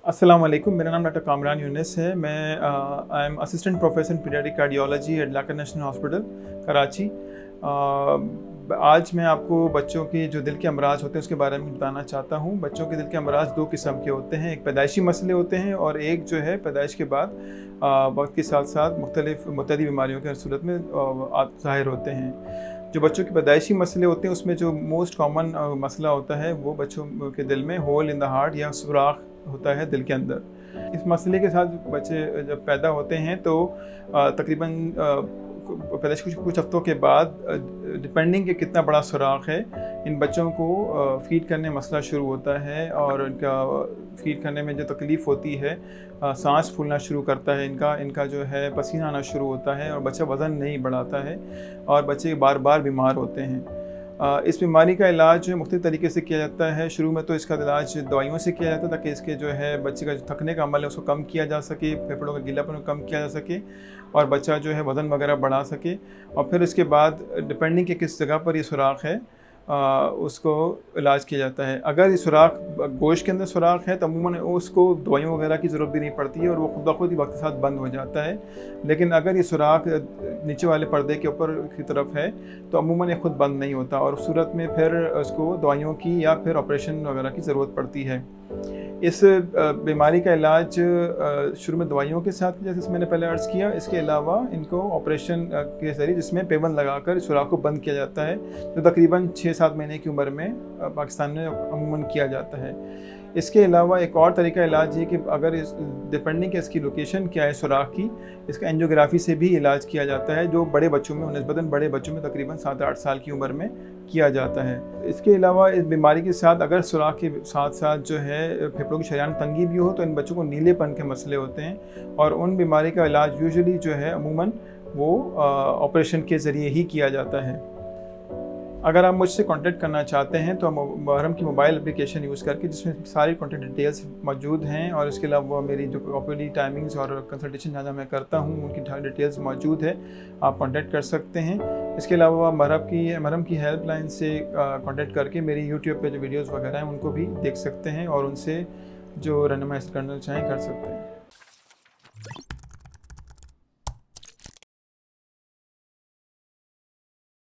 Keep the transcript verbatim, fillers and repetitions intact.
अस्सलाम वालेकुम, मेरा नाम डॉक्टर कामरान यूनिस है। मैं I am assistant professor in pediatric cardiology at Liaquat National Hospital Karachi. uh, आज मैं आपको बच्चों के जो दिल के अमराज होते हैं उसके बारे में बताना चाहता हूँ। बच्चों के दिल के अमराज दो किस्म के होते हैं, एक पैदाइशी मसले होते हैं और एक जो है पैदाइश के बाद uh, वक्त के साथ साथ मुख्तलिफ मुतअद्दी बीमारियों के सूरत में uh, ज़ाहिर होते हैं। जो बच्चों के पैदाइशी मसले होते हैं उसमें जो मोस्ट कॉमन मसला होता है वो बच्चों के दिल में होल इन द हार्ट या सुराख होता है दिल के अंदर। इस मसले के साथ बच्चे जब पैदा होते हैं तो तकरीबन पैदाइश कुछ कुछ हफ्तों के बाद डिपेंडिंग कि कितना बड़ा सुराख है, इन बच्चों को फीड करने मसला शुरू होता है और इनका फीड करने में जो तकलीफ़ होती है, सांस फूलना शुरू करता है, इनका इनका जो है पसीना आना शुरू होता है और बच्चा वज़न नहीं बढ़ाता है और बच्चे बार बार बीमार होते हैं। इस बीमारी का इलाज मुख्तलिफ़ तरीके से किया जाता है। शुरू में तो इसका इलाज दवाइयों से किया जाता है ताकि इसके जो है बच्चे का जो थकने का अमल है उसको कम किया जा सके, फेफड़ों का गीलापन को कम किया जा सके और बच्चा जो है वज़न वगैरह बढ़ा सके। और फिर इसके बाद डिपेंडिंग कि किस जगह पर ये सुराख है आ, उसको इलाज किया जाता है। अगर ये सुराख गोश्त के अंदर सुराख है तो अमूमन उसको दवाइयों वगैरह की ज़रूरत भी नहीं पड़ती है और वो खुद ब खुद ही वक्त के साथ बंद हो जाता है। लेकिन अगर ये सुराख नीचे वाले पर्दे के ऊपर की तरफ है तो अमूमन ये खुद बंद नहीं होता और उस सूरत में फिर उसको दवाइयों की या फिर ऑपरेशन वगैरह की ज़रूरत पड़ती है। इस बीमारी का इलाज शुरू में दवाइयों के साथ जैसे मैंने पहले अर्ज़ किया, इसके अलावा इनको ऑपरेशन के ज़रिए जिसमें पेबंद लगाकर सुराख को बंद किया जाता है जो तकरीबन छः सात महीने की उम्र में पाकिस्तान में अमूमन किया जाता है। इसके अलावा एक और तरीका इलाज है कि अगर इस डिपेंडिंग कि इसकी लोकेशन क्या है सुराख की, इसका एंजियोग्राफी से भी इलाज किया जाता है जो बड़े बच्चों में निस्बतन बड़े बच्चों में तकरीबन सात आठ साल की उम्र में किया जाता है। इसके अलावा इस बीमारी के साथ अगर सुराख के साथ साथ जो है फेफड़ों की शरीयान तंगी भी हो तो इन बच्चों को नीलेपन के मसले होते हैं और उन बीमारी का इलाज यूजुअली जो है अमूमन वो ऑपरेशन के ज़रिए ही किया जाता है। अगर आप मुझसे कांटेक्ट करना चाहते हैं तो महरम की मोबाइल एप्लीकेशन यूज़ करके जिसमें सारी कांटेक्ट डिटेल्स मौजूद हैं और इसके अलावा मेरी जो ओपीडी टाइमिंग्स और कंसल्टेशन जहाँ मैं करता हूँ उनकी डिटेल्स मौजूद है, आप कांटेक्ट कर सकते हैं। इसके अलावा महरम की महरम की हेल्पलाइन से कांटेक्ट करके मेरी यूट्यूब पे जो वीडियोज़ वगैरह हैं उनको भी देख सकते हैं और उनसे जो रहनुमाई करना चाहें कर सकते हैं।